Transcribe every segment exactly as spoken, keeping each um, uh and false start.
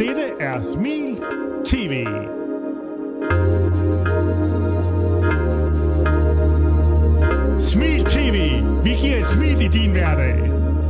Dette er Smil T V. Smil T V. Vi giver et smil i din hverdag.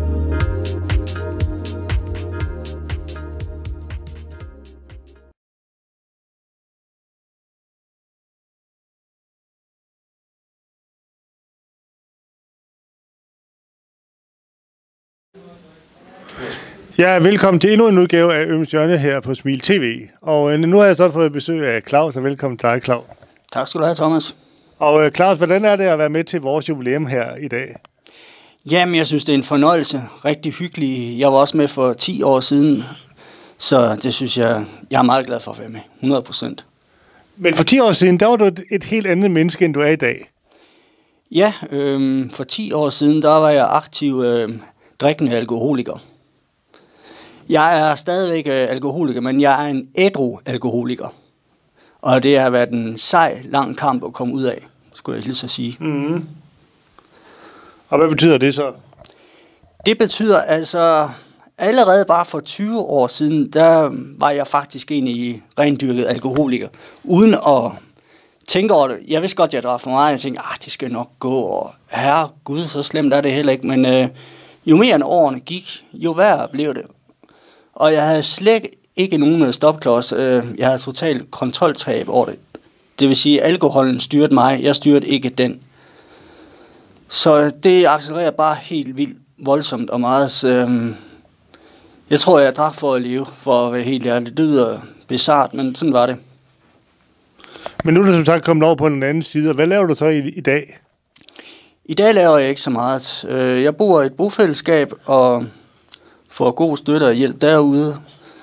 Ja, velkommen til endnu en udgave af Øms Hjørne her på Smil T V. Og øh, nu har jeg så fået besøg af Claus, og velkommen til dig, Claus. Tak skal du have, Thomas. Og øh, Claus, hvordan er det at være med til vores jubilæum her i dag? Jamen, jeg synes, det er en fornøjelse. Rigtig hyggelig. Jeg var også med for ti år siden, så det synes jeg, jeg er meget glad for at være med. hundrede procent. Men for ti år siden, der var du et, et helt andet menneske, end du er i dag. Ja, øh, for ti år siden, der var jeg aktiv øh, drikkende alkoholiker. Jeg er stadigvæk øh, alkoholiker, men jeg er en ædru alkoholiker. Og det har været en sej, lang kamp at komme ud af, skulle jeg hilse at sige. Mm-hmm. Og hvad betyder det så? Det betyder altså, allerede bare for tyve år siden, der var jeg faktisk egentlig rendyrket alkoholiker. Uden at tænke over det. Jeg vidste godt, jeg drak for meget. Jeg tænkte, ah, det skal nok gå. Og herre Gud, så slemt er det heller ikke. Men øh, jo mere end årene gik, jo værre blev det. Og jeg havde slet ikke nogen stopklods. Jeg havde totalt kontroltab over det. Det vil sige, at alkoholen styrede mig. Jeg styrede ikke den. Så det accelererer bare helt vildt voldsomt og meget. Jeg tror, jeg drak for at leve, for at være helt ærlig. Det lyder bizart, men sådan var det. Men nu er du som sagt kommet over på den anden side. Hvad laver du så i, i dag? I dag laver jeg ikke så meget. Jeg bor i et bofællesskab og får god støtte og hjælp derude.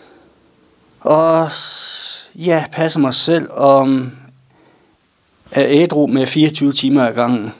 Og ja, passer mig selv og er ædru med fireogtyve timer ad gangen.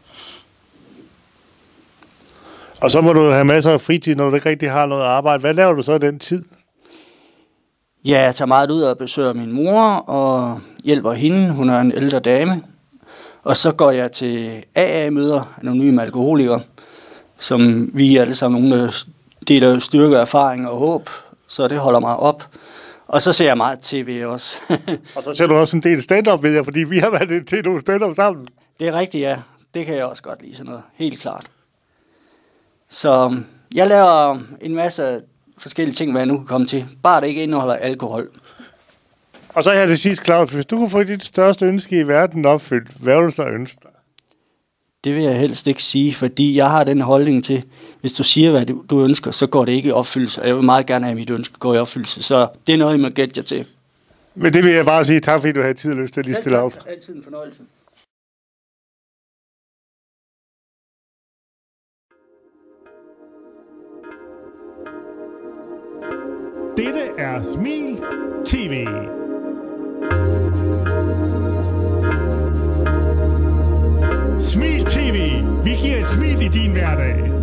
Og så må du have masser af fritid, når du ikke rigtig har noget arbejde. Hvad laver du så i den tid? Ja, jeg tager meget ud og besøger min mor og hjælper hende. Hun er en ældre dame. Og så går jeg til A A-møder, anonyme alkoholikere, som vi alle sammen nogle deler styrke, erfaring og håb. Så det holder mig op. Og så ser jeg meget tv også. Og så ser du også en del stand-up, ved jeg, fordi vi har været til nogle stand-up sammen. Det er rigtigt, ja. Det kan jeg også godt lide, sådan noget. Helt klart. Så jeg laver en masse forskellige ting, hvad jeg nu kan komme til. Bare det ikke indeholder alkohol. Og så her det sidste, Claus. Hvis du kunne få dit største ønske i verden opfyldt, hvad vil du så ønske dig? Det vil jeg helst ikke sige, fordi jeg har den holdning til, hvis du siger, hvad du, du ønsker, så går det ikke i opfyldelse. Og jeg vil meget gerne have, at mit ønske går i opfyldelse. Så det er noget, I må gætte jer til. Men det vil jeg bare sige tak, fordi du havde tid og lyst til at lige stille op. Det er altid en fornøjelse. Dette er Smil T V. Smil T V. Vi giver et smil i din hverdag.